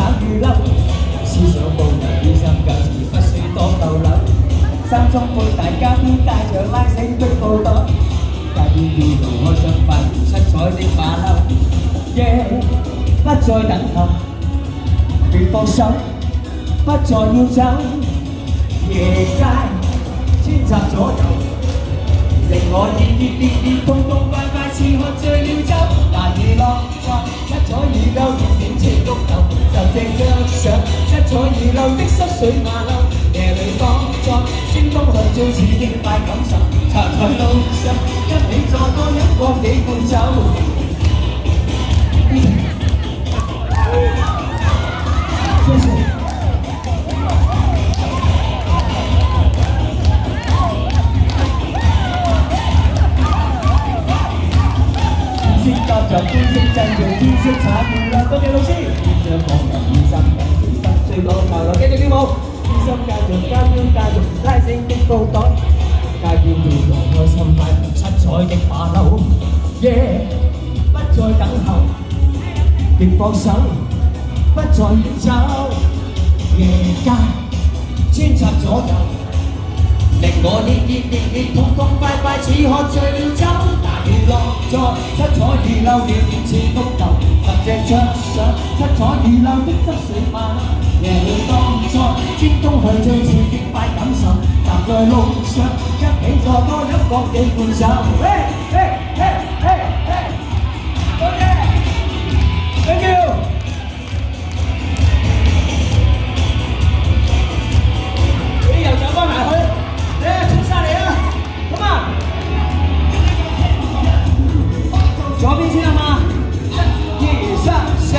雨褸，思想無人於心舊時不需多逗留。三中配大家都帶着拉繩的布袋，街邊要路開張快活七彩的馬騮。夜不再等候，別放手，不再要走。夜街千集左右，令我熱，痛痛快快似喝醉了酒。大雨落在七彩雨褸，點似谷豆，就正着上七彩雨褸的濕水馬騮。夜裏當在星光向最似的快感受，茶台路上一起坐多飲過幾罐酒。謝謝。夾着灰色製造天色產業啦，多謝老師。將網人醫生人最得最講求啦，繼續跳舞。醫生繼續家標繼續拉繩的布袋，街邊要用開心快活七彩的馬騮。夜不再等候，別放手，不再要走。夜街穿插左右，令我熱，痛痛快快似喝醉了酒。大雨落在七彩雨褸，點似谷豆，十隻着上七彩雨褸的濕水馬騮。夜裏當在專攻去最刺激快感受，站在路上一起坐多飲過幾罐酒。多謝 ，thank you。你又走翻埋去，出晒嚟啦，咁啊！左邊先啊嘛，1、2、3、4。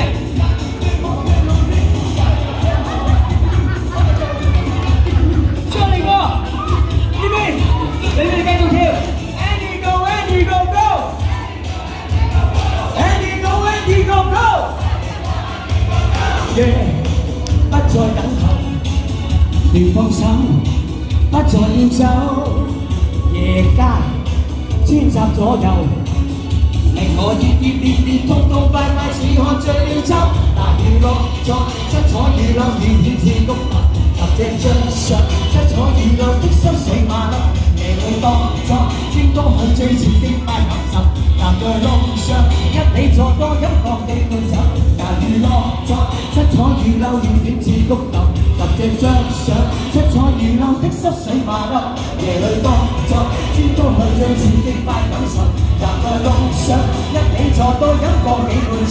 張力哥，呢邊，你哋繼續跳 ，Andy go，Andy go，go，Andy go，Andy go，go。夜不再等候，別放手，不再要走。夜街穿插左右。令我熱，痛痛快快似喝醉了酒。大雨落在七彩雨褸，點似谷豆，十隻着上七彩雨褸的濕水馬騮。夜裏當在專攻向最前的快感受，站在路上一起坐多飲過幾罐酒。大雨落在七彩雨褸，點似谷豆，十隻着上七彩雨褸的濕水馬騮。夜裏當在專攻向最前的快感受。站在路上，一起坐多飲過幾罐